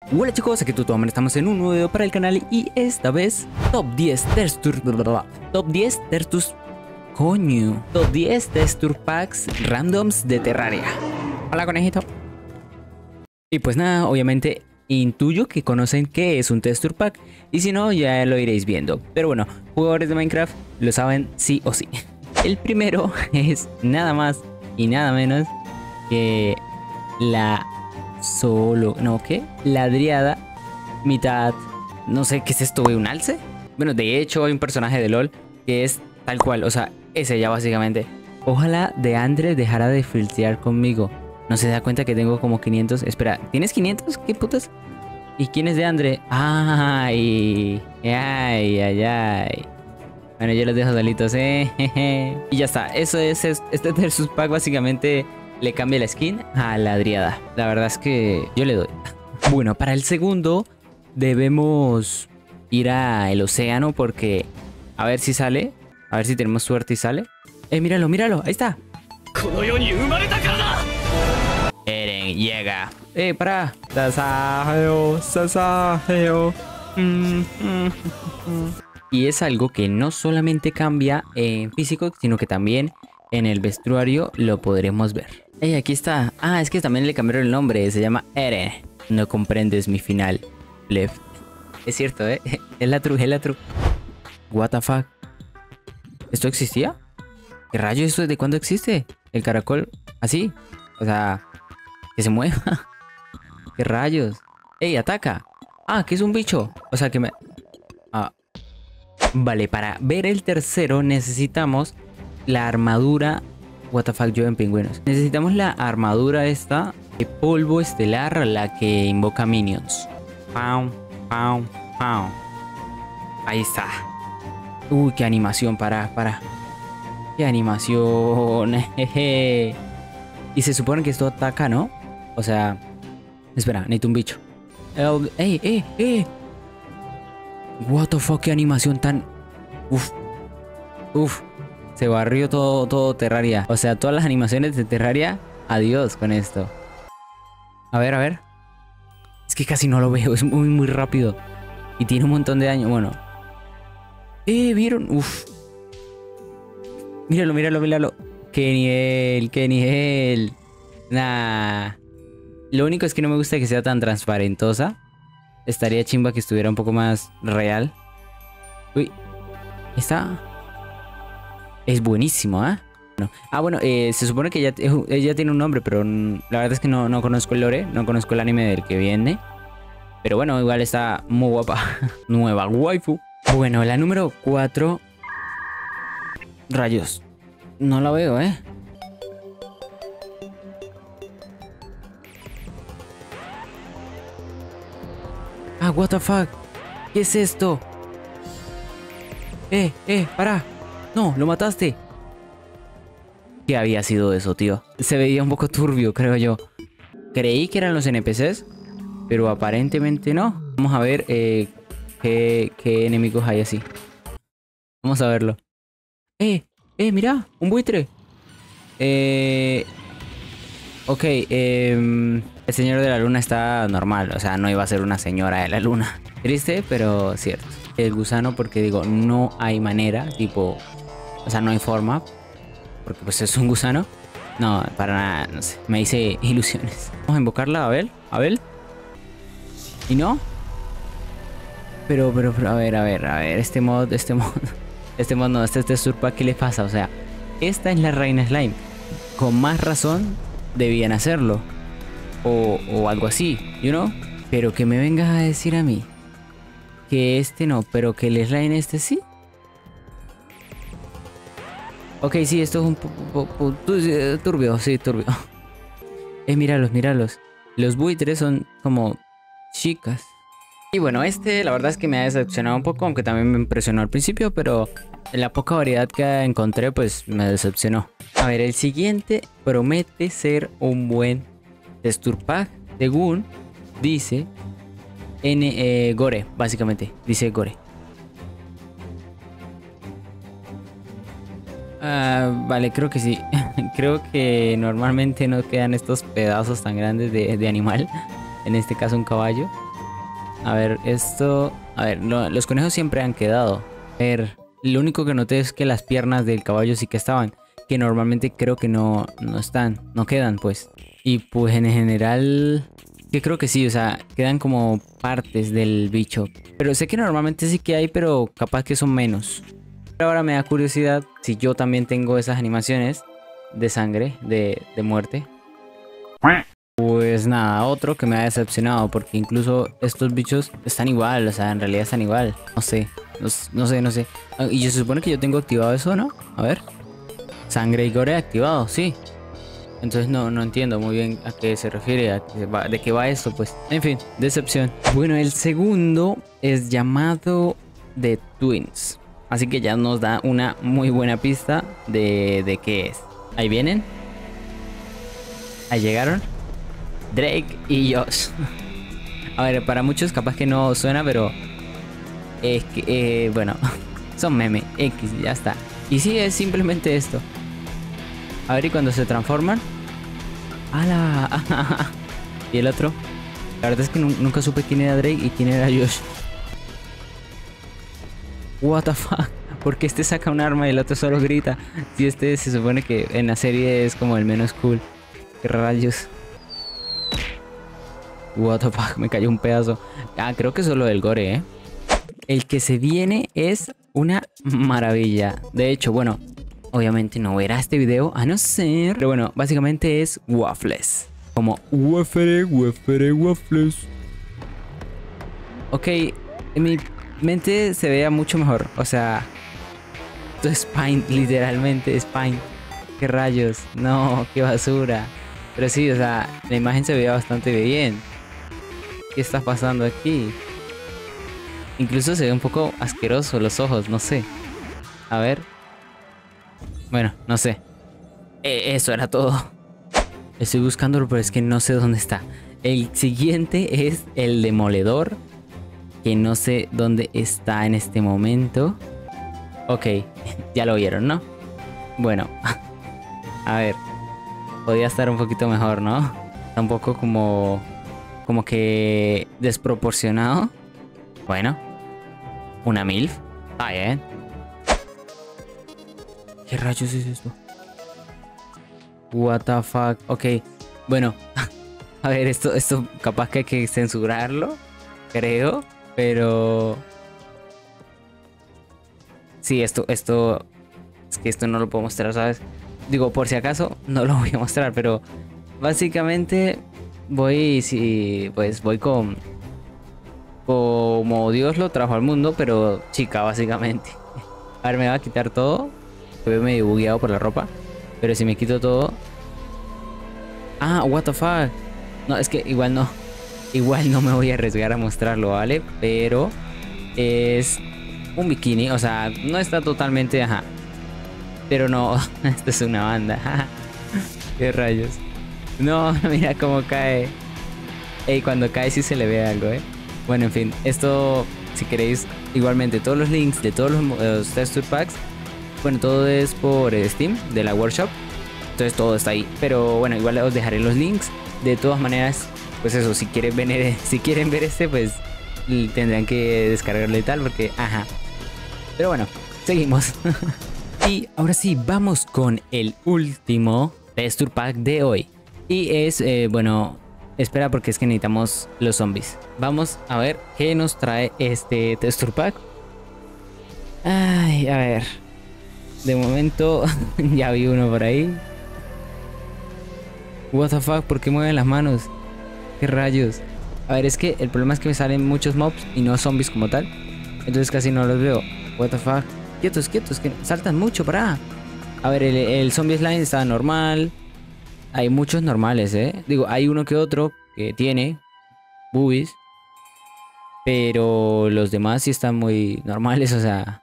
Hola chicos, aquí Tutoman, estamos en un nuevo video para el canal y esta vez Top 10 Texture Top 10 Textures Coño Top 10 Texture Packs Randoms de Terraria. Hola conejito. Y pues nada, obviamente intuyo que conocen qué es un Texture Pack y si no ya lo iréis viendo. Pero bueno, jugadores de Minecraft lo saben sí o sí. El primero es nada más y nada menos que la ladriada mitad, no sé qué es esto, güey, un alce. Bueno, de hecho hay un personaje de LOL que es tal cual, o sea, ese ya básicamente. Ojalá DeAndre dejara de filtrear conmigo. No se da cuenta que tengo como 500. Espera, ¿tienes 500? ¿Qué putas? ¿Y quién es DeAndre? Ay, ay, ay, ay. Bueno, yo los dejo solitos, Y ya está, eso es este Versus Pack básicamente. Le cambia la skin a la Ladriada. La verdad es que yo le doy. Bueno, para el segundo debemos ir al océano porque a ver si sale. A ver si tenemos suerte y sale. Míralo, míralo, ahí está. Eren llega. Para. Sasageo, sasageo. Y es algo que no solamente cambia en físico, sino que también en el vestuario lo podremos ver. Aquí está. Ah, es que también le cambiaron el nombre. Se llama Eren. No comprendes mi final. Left. Es cierto, Es la true, es la true. What the fuck. ¿Esto existía? ¿Qué rayo esto? ¿De cuándo existe? El caracol. Así. O sea, que se mueva. ¿Qué rayos? Ataca. Ah, que es un bicho. O sea, que me... Ah. Vale, para ver el tercero necesitamos la armadura. What the fuck, yo en pingüinos. Necesitamos la armadura esta de polvo estelar, la que invoca minions. Pam, pam, pam. Ahí está. Uy, qué animación, para. Qué animación. Jeje. Y se supone que esto ataca, ¿no? O sea, espera, necesito un bicho. What the fuck, qué animación tan... Uf. Se barrió todo Terraria. O sea, todas las animaciones de Terraria. Adiós con esto. A ver. Es que casi no lo veo. Es muy rápido. Y tiene un montón de daño. Bueno. ¿Vieron? Uf. Míralo. Qué nivel. Nah. Lo único es que no me gusta que sea tan transparentosa. Estaría chimba que estuviera un poco más real. Uy. Está... Es buenísimo, ¿eh? Bueno, se supone que ella tiene un nombre, pero la verdad es que no conozco el lore, no conozco el anime del que viene. Pero bueno, igual está muy guapa. Nueva waifu. Bueno, la número 4. Rayos. No la veo, Ah, what the fuck. ¿Qué es esto? Para. No, lo mataste. ¿Qué había sido eso, tío? Se veía un poco turbio, creo yo. Creí que eran los NPCs, pero aparentemente no. Vamos a ver qué enemigos hay así. Vamos a verlo. Mira, un buitre. Ok, el señor de la luna está normal. O sea, no iba a ser una señora de la luna. Triste, pero cierto. El gusano, porque digo, no hay manera, tipo... O sea, no hay forma. Porque pues es un gusano. No, para nada, no sé. Me hice ilusiones. Vamos a invocarla, Abel. ¿Y no? Pero, a ver. Este mod no, este Texture Pack, ¿qué le pasa? O sea, esta es la reina slime. Con más razón debían hacerlo. O algo así, you know? Pero que me vengas a decir a mí que este no, pero que el slime este sí. Ok, sí, esto es un poco turbio, sí, turbio. Míralos. Los buitres son como chicas. Y bueno, la verdad es que me ha decepcionado un poco, aunque también me impresionó al principio, pero la poca variedad que encontré, pues me decepcionó. A ver, el siguiente promete ser un buen Texture Pack, según dice Gore, básicamente, dice Gore. Vale, creo que sí. Creo que normalmente no quedan estos pedazos tan grandes de animal. En este caso un caballo. A ver, esto... A ver, los conejos siempre han quedado. A ver, lo único que noté es que las piernas del caballo sí que estaban. Que normalmente creo que no están, no quedan pues. Y pues en general... Que creo que sí, o sea, quedan como partes del bicho. Pero sé que normalmente sí que hay, pero capaz que son menos. Pero ahora me da curiosidad si yo también tengo esas animaciones de sangre, de muerte. Pues nada, otro que me ha decepcionado, porque incluso estos bichos están igual, o sea, en realidad están igual. No sé, no sé. Y se supone que yo tengo activado eso, ¿no? A ver. Sangre y gore activado, sí. Entonces no entiendo muy bien a qué se refiere, de qué va esto, pues. En fin, decepción. Bueno, el segundo es llamado The Twins. Así que ya nos da una muy buena pista de qué es. Ahí vienen. Ahí llegaron. Drake y Josh. A ver, para muchos capaz que no suena, pero... Es que, bueno, son meme. X, ya está. Y sí, es simplemente esto. A ver, y cuando se transforman. ¡Hala! Y el otro. La verdad es que nunca supe quién era Drake y quién era Josh. What the fuck. Porque este saca un arma y el otro solo grita. Si este se supone que en la serie es como el menos cool. ¿Qué rayos? What the fuck, me cayó un pedazo. Ah, creo que solo el gore, ¿eh? El que se viene es una maravilla. De hecho, bueno, obviamente no verá este video a no ser... Pero bueno, básicamente es Waffles. Como waffles. Ok, en mi mente se vea mucho mejor. O sea, esto es Paint, literalmente es Paint. ¿Qué rayos? No, qué basura. Pero sí, o sea, la imagen se veía bastante bien. ¿Qué está pasando aquí? Incluso se ve un poco asqueroso los ojos, no sé. A ver. Bueno, no sé. Eso era todo. Estoy buscándolo, pero es que no sé dónde está. El siguiente es el demoledor. Que no sé dónde está en este momento. Ok, ya lo vieron, ¿no? Bueno. A ver. Podría estar un poquito mejor, ¿no? Está un poco como que desproporcionado. Bueno. Una MILF. Ah, bien. ¿Qué rayos es esto? What the fuck. Ok. Bueno. A ver, esto capaz que hay que censurarlo. Creo. Pero... Sí, esto... Es que esto no lo puedo mostrar, ¿sabes? Digo, por si acaso, no lo voy a mostrar. Pero básicamente... Pues voy con... Como Dios lo trajo al mundo, pero chica, básicamente. A ver, me va a quitar todo. Se ve medio bugueado por la ropa. Pero si me quito todo... Ah, what the fuck. No, es que igual no. Igual no me voy a arriesgar a mostrarlo, ¿vale? Pero es un bikini. O sea, no está totalmente... Ajá. Pero no, esto es una banda. Qué rayos. No, mira cómo cae. Ey, cuando cae sí se le ve algo, ¿eh? Bueno, en fin, esto, si queréis, igualmente todos los links de todos los texture packs, bueno, todo es por Steam, de la workshop, entonces todo está ahí. Pero bueno, igual os dejaré los links. De todas maneras, pues eso, si quieren ver este, pues tendrán que descargarlo y tal, porque, ajá. Pero bueno, seguimos. Y ahora sí, vamos con el último texture pack de hoy. Y es, bueno... Espera, porque es que necesitamos los zombies. Vamos a ver qué nos trae este texture pack. Ay, a ver. De momento ya vi uno por ahí. What the fuck, ¿por qué mueven las manos? ¿Qué rayos? A ver, es que el problema es que me salen muchos mobs y no zombies como tal. Entonces casi no los veo. What the fuck. Quietos, quietos, que saltan mucho, para. A ver, el zombie slime está normal. Hay muchos normales, Digo, hay uno que otro que tiene boobies. Pero los demás sí están muy normales, o sea...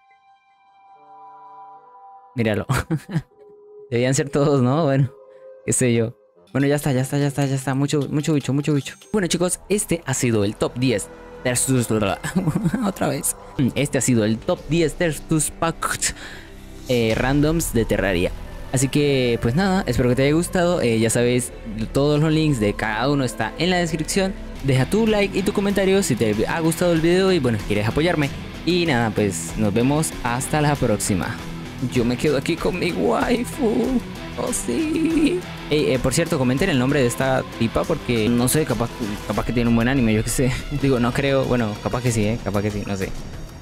Míralo. Debían ser todos, ¿no? Bueno, qué sé yo. Bueno, ya está. Mucho bicho. Bueno, chicos, este ha sido el top 10 versus... Otra vez. Este ha sido el top 10 versus pack randoms de Terraria. Así que, pues nada, espero que te haya gustado. Ya sabéis, todos los links de cada uno está en la descripción. Deja tu like y tu comentario si te ha gustado el video y bueno, quieres apoyarme. Y nada, pues nos vemos hasta la próxima. Yo me quedo aquí con mi waifu. Oh sí. Por cierto, comenten el nombre de esta tipa porque no sé, capaz que tiene un buen anime, yo qué sé. Digo, no creo, bueno, capaz que sí, capaz que sí, no sé.